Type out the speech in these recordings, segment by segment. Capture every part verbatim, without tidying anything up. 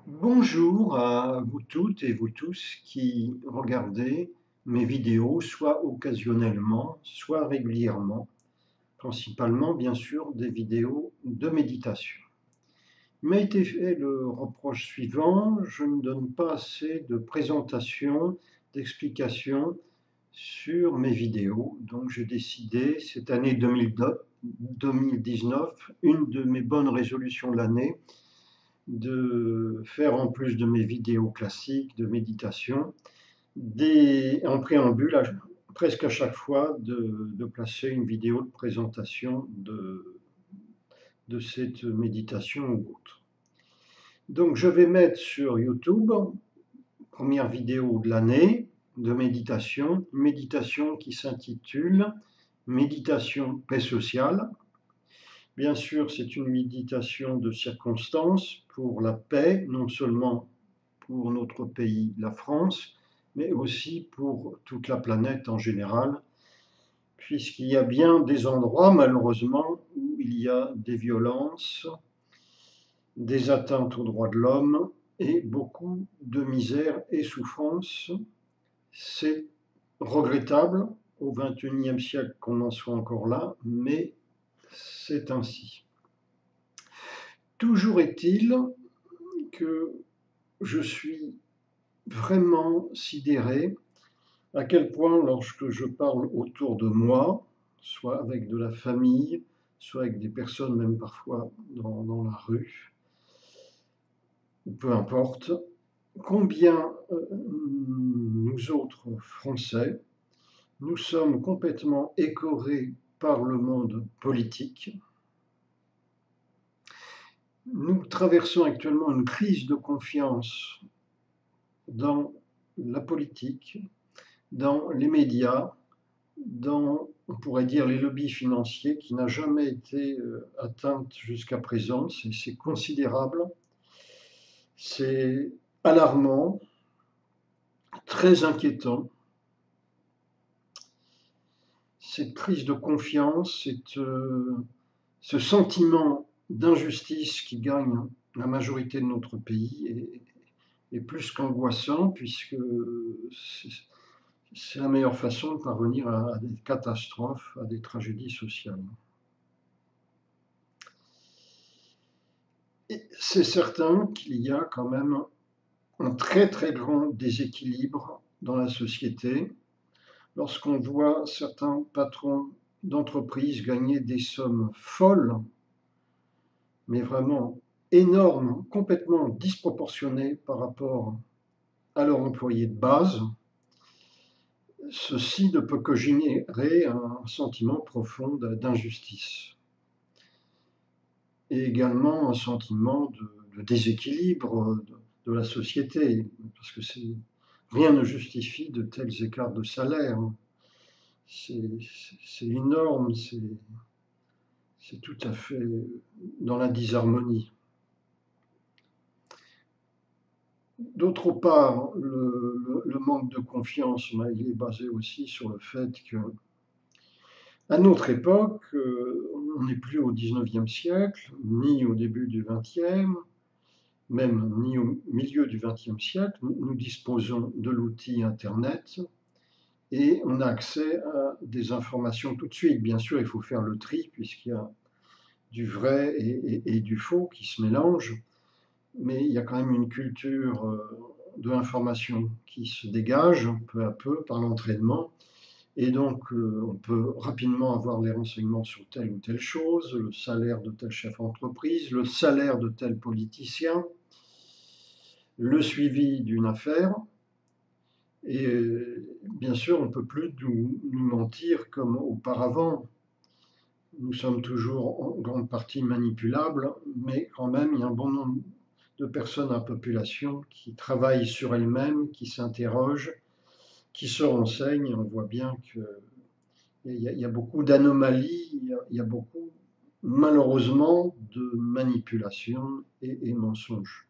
Bonjour à vous toutes et vous tous qui regardez mes vidéos, soit occasionnellement, soit régulièrement, principalement bien sûr des vidéos de méditation. Il m'a été fait le reproche suivant: je ne donne pas assez de présentations, d'explications sur mes vidéos. Donc j'ai décidé cette année deux mille dix-neuf, une de mes bonnes résolutions de l'année, de faire, en plus de mes vidéos classiques de méditation, des, en préambule, à, presque à chaque fois, de, de placer une vidéo de présentation de, de cette méditation ou autre. Donc je vais mettre sur YouTube, première vidéo de l'année de méditation, une méditation qui s'intitule Méditation paix sociale. Bien sûr, c'est une méditation de circonstance pour la paix, non seulement pour notre pays, la France, mais aussi pour toute la planète en général, puisqu'il y a bien des endroits, malheureusement, où il y a des violences, des atteintes aux droits de l'homme et beaucoup de misère et souffrance. C'est regrettable au vingt et unième siècle qu'on en soit encore là, mais c'est ainsi. Toujours est-il que je suis vraiment sidéré à quel point, lorsque je parle autour de moi, soit avec de la famille, soit avec des personnes même parfois dans, dans la rue, peu importe, combien euh, nous autres Français, nous sommes complètement écorés par le monde politique. Nous traversons actuellement une crise de confiance dans la politique, dans les médias, dans, on pourrait dire, les lobbies financiers, qui n'a jamais été euh, atteinte jusqu'à présent. C'est considérable, c'est alarmant, très inquiétant. Cette crise de confiance, cette, euh, ce sentiment d'injustice qui gagne la majorité de notre pays est, est plus qu'angoissant, puisque c'est la meilleure façon de parvenir à, à des catastrophes, à des tragédies sociales. C'est certain qu'il y a quand même un très très grand déséquilibre dans la société lorsqu'on voit certains patrons d'entreprises gagner des sommes folles, mais vraiment énormes, complètement disproportionnées par rapport à leurs employés de base. Ceci ne peut que générer un sentiment profond d'injustice et également un sentiment de, de déséquilibre de, de la société, parce que rien ne justifie de tels écarts de salaire. C'est énorme, c'est tout à fait dans la disharmonie. D'autre part, le, le, le manque de confiance, il est basé aussi sur le fait que, à notre époque, on n'est plus au dix-neuvième siècle, ni au début du vingtième, même ni au milieu du vingtième siècle. Nous disposons de l'outil Internet et on a accès à des informations tout de suite. Bien sûr, il faut faire le tri puisqu'il y a du vrai et, et, et du faux qui se mélangent, mais il y a quand même une culture de l'information qui se dégage peu à peu par l'entraînement. Et donc, euh, on peut rapidement avoir les renseignements sur telle ou telle chose, le salaire de tel chef d'entreprise, le salaire de tel politicien, le suivi d'une affaire. Et euh, bien sûr, on ne peut plus nous, nous mentir comme auparavant. Nous sommes toujours en grande partie manipulables, mais quand même, il y a un bon nombre de personnes dans la population qui travaillent sur elles-mêmes, qui s'interrogent, qui se renseignent. On voit bien que Il y, a, il y a beaucoup d'anomalies, il, il y a beaucoup, malheureusement, de manipulations et, et mensonges.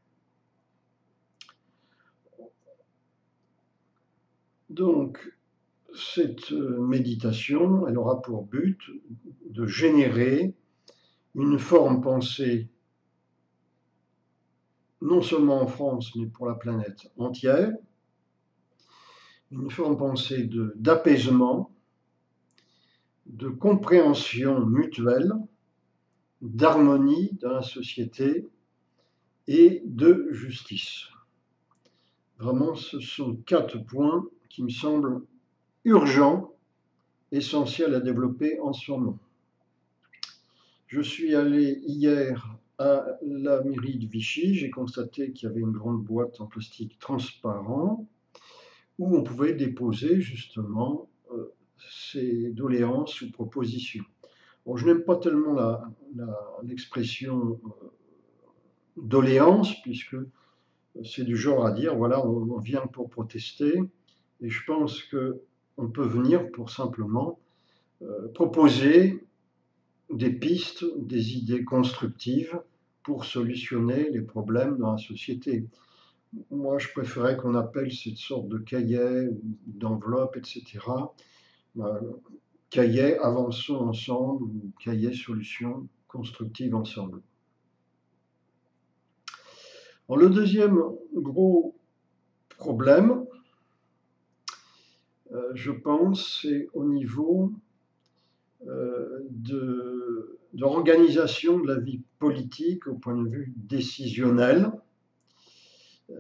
Donc, cette méditation, elle aura pour but de générer une forme pensée non seulement en France, mais pour la planète entière, une forme pensée de, d'apaisement, de compréhension mutuelle, d'harmonie dans la société et de justice. Vraiment, ce sont quatre points qui me semblent urgents, essentiels à développer en ce moment. Je suis allé hier à la mairie de Vichy, j'ai constaté qu'il y avait une grande boîte en plastique transparent où on pouvait déposer justement euh, ces doléances ou propositions. Bon, je n'aime pas tellement la, la, l'expression euh, doléance, puisque c'est du genre à dire, voilà, on, on vient pour protester, et je pense qu'on peut venir pour simplement euh, proposer des pistes, des idées constructives pour solutionner les problèmes dans la société. Moi, je préférais qu'on appelle cette sorte de cahier ou d'enveloppe, et cetera. Euh, cahier avançons ensemble ou cahier solutions constructives ensemble. Alors, le deuxième gros problème, euh, je pense, c'est au niveau euh, de, de l'organisation de la vie politique au point de vue décisionnel. Euh,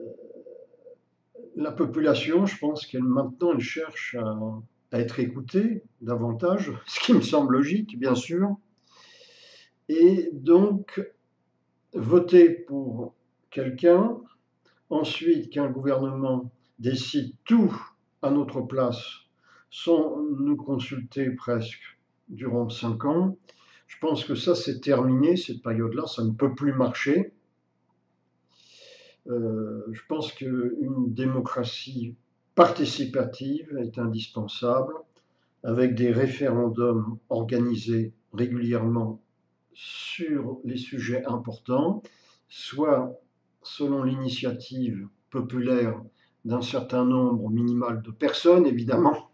la population, je pense qu'elle maintenant, elle cherche à, à être écoutée davantage, ce qui me semble logique, bien sûr. Et donc, voter pour quelqu'un, ensuite qu'un gouvernement décide tout à notre place sans nous consulter presque durant cinq ans, je pense que ça c'est terminé, cette période-là, ça ne peut plus marcher. Euh, je pense qu'une démocratie participative est indispensable, avec des référendums organisés régulièrement sur les sujets importants, soit selon l'initiative populaire d'un certain nombre minimal de personnes, évidemment,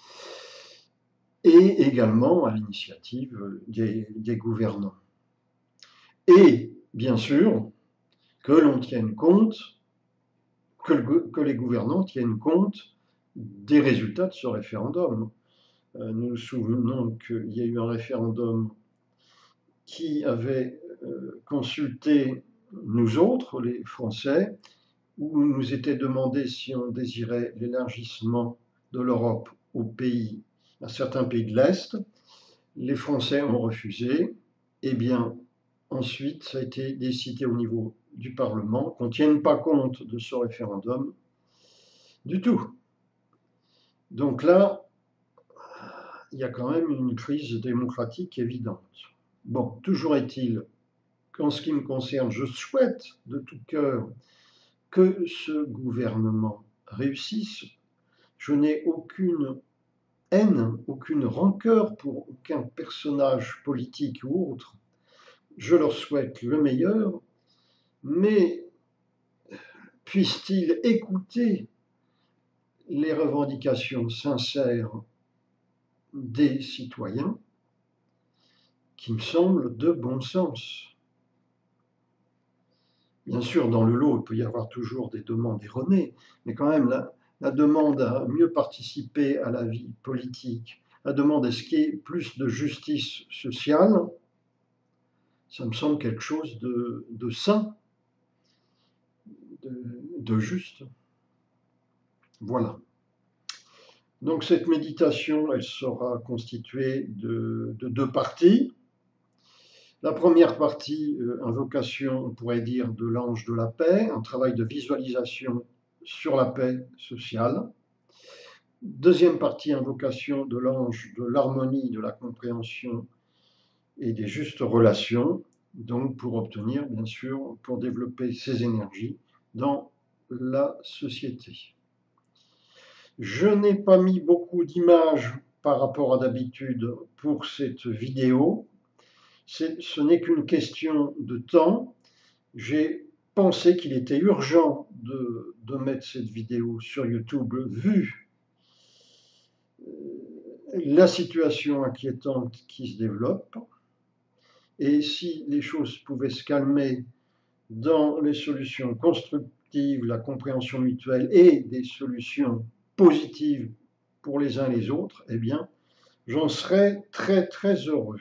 et également à l'initiative des, des gouvernants. Et, bien sûr, que l'on tienne compte, que, le, que les gouvernants tiennent compte des résultats de ce référendum. Euh, nous nous souvenons qu'il y a eu un référendum qui avait euh, consulté nous autres, les Français, où nous était demandé si on désirait l'élargissement de l'Europe aux pays, à certains pays de l'Est. Les Français ont refusé. Eh bien, ensuite, ça a été décidé au niveau du Parlement qu'on ne tienne pas compte de ce référendum du tout. Donc là, il y a quand même une crise démocratique évidente. Bon, toujours est-il qu'en ce qui me concerne, je souhaite de tout cœur que ce gouvernement réussisse. Je n'ai aucune haine, aucune rancœur pour aucun personnage politique ou autre. Je leur souhaite le meilleur, mais puisse-t-il écouter les revendications sincères des citoyens qui me semblent de bon sens. Bien sûr, dans le lot, il peut y avoir toujours des demandes erronées, mais quand même, la, la demande à mieux participer à la vie politique, la demande à ce qu'il y ait plus de justice sociale, ça me semble quelque chose de, de sain, de, de juste. Voilà. Donc cette méditation, elle sera constituée de, de deux parties. La première partie, euh, invocation, on pourrait dire, de l'ange de la paix, un travail de visualisation sur la paix sociale. Deuxième partie, invocation de l'ange de l'harmonie, de la compréhension et des justes relations, donc pour obtenir, bien sûr, pour développer ces énergies dans la société. Je n'ai pas mis beaucoup d'images par rapport à d'habitude pour cette vidéo. Ce n'est qu'une question de temps. J'ai pensé qu'il était urgent de, de mettre cette vidéo sur YouTube vu la situation inquiétante qui se développe. Et si les choses pouvaient se calmer dans les solutions constructives, la compréhension mutuelle et des solutions positives pour les uns et les autres, eh bien, j'en serais très très heureux.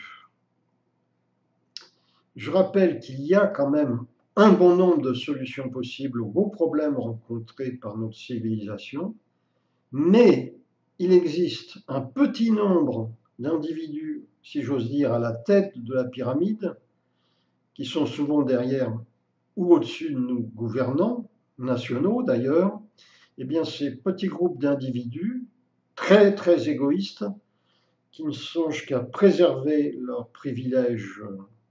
Je rappelle qu'il y a quand même un bon nombre de solutions possibles aux gros problèmes rencontrés par notre civilisation, mais il existe un petit nombre d'individus, si j'ose dire, à la tête de la pyramide, qui sont souvent derrière ou au-dessus de nos gouvernants, nationaux d'ailleurs. Eh bien, ces petits groupes d'individus, très très égoïstes, qui ne songent qu'à préserver leurs privilèges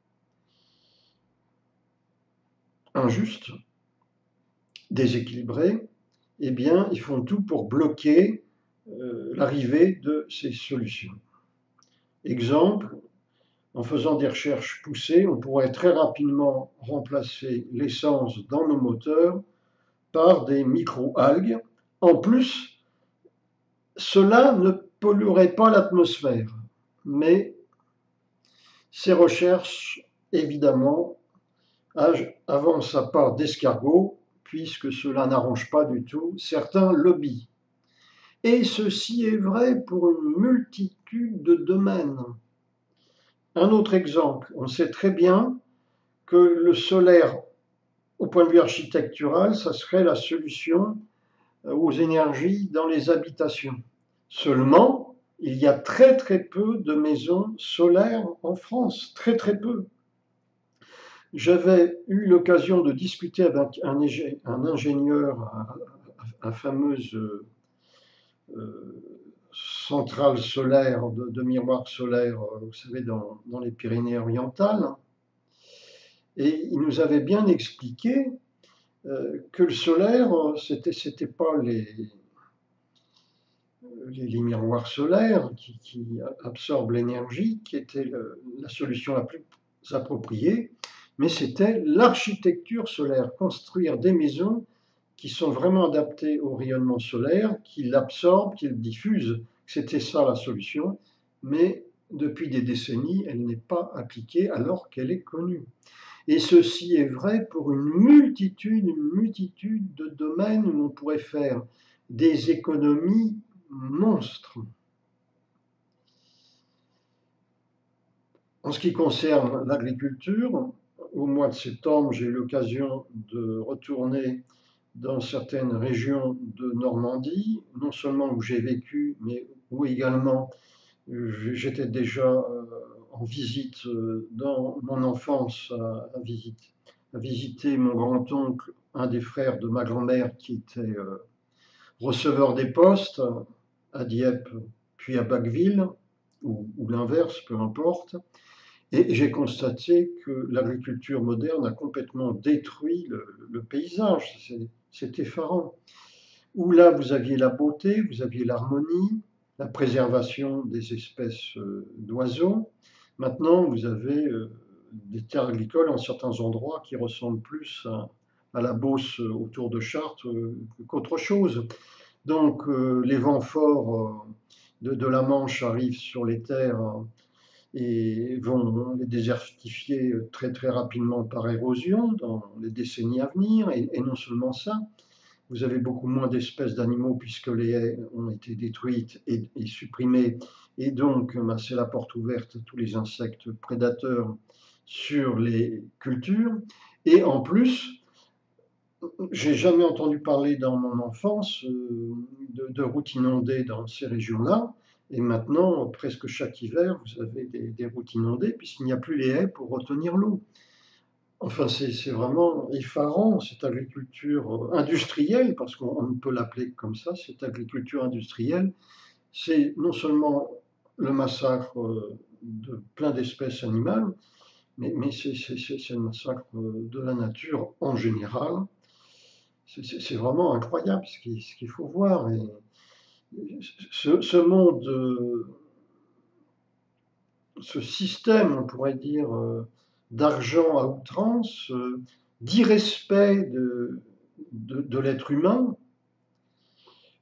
injustes, déséquilibrés, eh bien, ils font tout pour bloquer euh, l'arrivée de ces solutions. Exemple, en faisant des recherches poussées, on pourrait très rapidement remplacer l'essence dans nos moteurs par des micro-algues. En plus, cela ne polluerait pas l'atmosphère, mais ces recherches, évidemment, avancent à pas d'escargot, puisque cela n'arrange pas du tout certains lobbies. Et ceci est vrai pour une multitude de domaines. Un autre exemple, on sait très bien que le solaire, au point de vue architectural, ça serait la solution aux énergies dans les habitations. Seulement, il y a très très peu de maisons solaires en France, très très peu. J'avais eu l'occasion de discuter avec un, un ingénieur à, à fameuse euh, centrale solaire, de, de miroirs solaires, vous savez, dans, dans les Pyrénées-Orientales. Et il nous avait bien expliqué euh, que le solaire, c'était, c'était pas les, les, les miroirs solaires qui, qui absorbent l'énergie, qui était le, la solution la plus appropriée, mais c'était l'architecture solaire, construire des maisons qui sont vraiment adaptées au rayonnement solaire, qui l'absorbent, qui le diffusent. C'était ça la solution, mais depuis des décennies, elle n'est pas appliquée alors qu'elle est connue. Et ceci est vrai pour une multitude, une multitude de domaines où on pourrait faire des économies monstres. En ce qui concerne l'agriculture, au mois de septembre, j'ai eu l'occasion de retourner dans certaines régions de Normandie, non seulement où j'ai vécu, mais où également j'étais déjà en visite dans mon enfance, à, à, visite, à visiter mon grand-oncle, un des frères de ma grand-mère qui était receveur des postes à Dieppe, puis à Bacqueville, ou, ou l'inverse, peu importe. Et j'ai constaté que l'agriculture moderne a complètement détruit le, le paysage. C'est effarant. Où là, vous aviez la beauté, vous aviez l'harmonie, la préservation des espèces d'oiseaux. Maintenant, vous avez des terres agricoles en certains endroits qui ressemblent plus à, à la Beauce autour de Chartres qu'autre chose. Donc, les vents forts de, de la Manche arrivent sur les terres et vont les désertifier très très rapidement par érosion dans les décennies à venir. Et, et non seulement ça, vous avez beaucoup moins d'espèces d'animaux puisque les haies ont été détruites et, et supprimées. Et donc, bah, c'est la porte ouverte à tous les insectes prédateurs sur les cultures. Et en plus, j'ai jamais entendu parler dans mon enfance de, de routes inondées dans ces régions-là. Et maintenant, presque chaque hiver, vous avez des, des routes inondées puisqu'il n'y a plus les haies pour retenir l'eau. Enfin, c'est vraiment effarant, cette agriculture industrielle, parce qu'on ne peut l'appeler comme ça, cette agriculture industrielle, c'est non seulement le massacre de plein d'espèces animales, mais, mais c'est le massacre de la nature en général. C'est vraiment incroyable ce qu'il ce qu'il faut voir. Et ce, ce monde, ce système, on pourrait dire, d'argent à outrance, d'irrespect de, de, de l'être humain,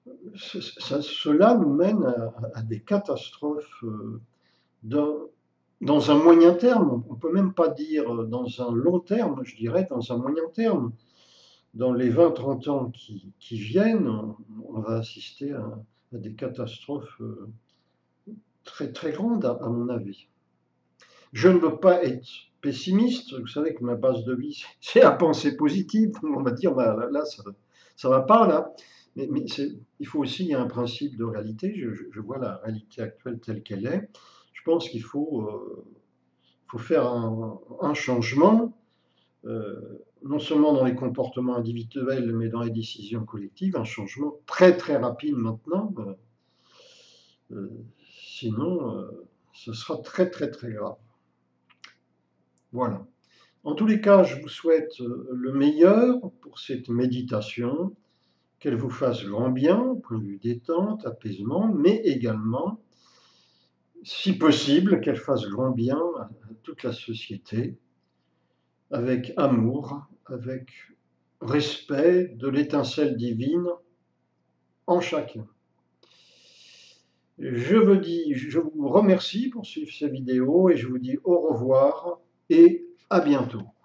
ça, cela nous mène à, à des catastrophes dans, dans un moyen terme, on ne peut même pas dire dans un long terme, je dirais dans un moyen terme, dans les vingt trente ans qui, qui viennent, on, on, va assister à, à des catastrophes très très grandes, à, à mon avis. Je ne veux pas être pessimiste, vous savez que ma base de vie, c'est la pensée positive, on va dire, bah, là, ça ne va pas, là. Mais, mais il faut aussi, il y a un principe de réalité, je, je, je vois la réalité actuelle telle qu'elle est. Je pense qu'il faut, euh, faut faire un, un changement, euh, non seulement dans les comportements individuels, mais dans les décisions collectives, un changement très très rapide maintenant. Euh, euh, sinon, euh, ce sera très très très grave. Voilà. En tous les cas, je vous souhaite le meilleur pour cette méditation, qu'elle vous fasse grand bien, au point de vue détente, apaisement, mais également, si possible, qu'elle fasse grand bien à toute la société, avec amour, avec respect de l'étincelle divine en chacun. Je vous dis, je vous remercie pour suivre ces vidéos et je vous dis au revoir et à bientôt.